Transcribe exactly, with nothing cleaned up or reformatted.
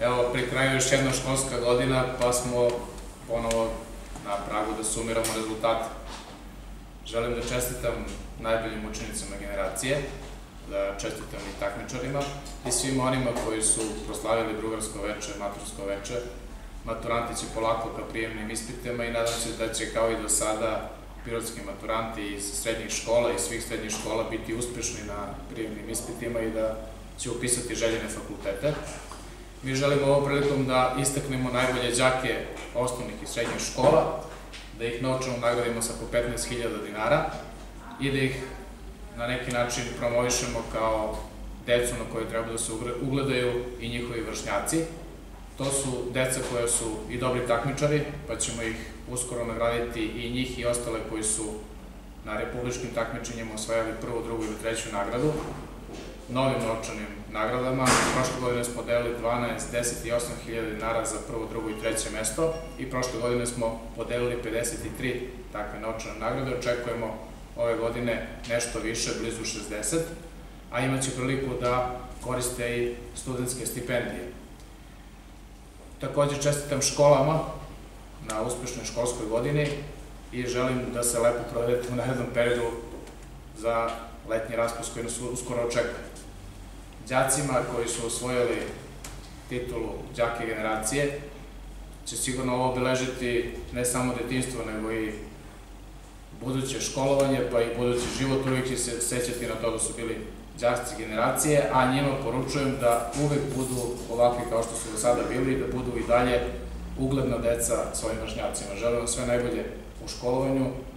Evo, pri kraju još jedna školska godina, pa smo ponovo na pragu da sumiramo rezultate. Želim da čestitam najboljim učenicama generacije, da čestitam i takmičarima i svima onima koji su proslavili drugarsko veče, matursko veče. Maturanti će polako ka prijemnim ispitima i nadam se da će kao i do sada pirotski maturanti iz srednjih škola i svih srednjih škola biti uspešni na prijemnim ispitima i da će upisati željene fakultete. Mi želimo ovom prilikom da istaknemo najbolje đake osnovnih i srednjih škola, da ih novčano nagradimo sa po petnaest hiljada dinara i da ih na neki način promovišemo kao decu na koje treba da se ugledaju i njihovi vršnjaci. To su deca koja su i dobri takmičari, pa ćemo ih uskoro nagraditi i njih i ostale koji su na republičkim takmičenjima osvajali prvu, drugu ili treću nagradu novim novčanim nagradama. Prošle godine smo podelili dvanaest, deset i osam hiljada dinara za prvo, drugo i treće mesto i prošle godine smo podelili pedeset tri takve novčane nagrade. Očekujemo ove godine nešto više, blizu šezdeset, a imaće priliku da koriste i studentske stipendije. Također čestitam školama na uspešnoj školskoj godini i želim da se lepo provedete u narednom periodu za letnji raspust koji nas uskoro očekuje. Đacima koji su osvojili titulu đake generacije će sigurno ovo obeležiti ne samo detinjstvo, nego i buduće školovanje, pa i budući život. Uvijek će se sećati na to da su bili đaci generacije, a njima poručujem da uvek budu ovakvi kao što su do sada bili, da budu i dalje ugledna deca svojim vršnjacima. Želim vam sve najbolje u školovanju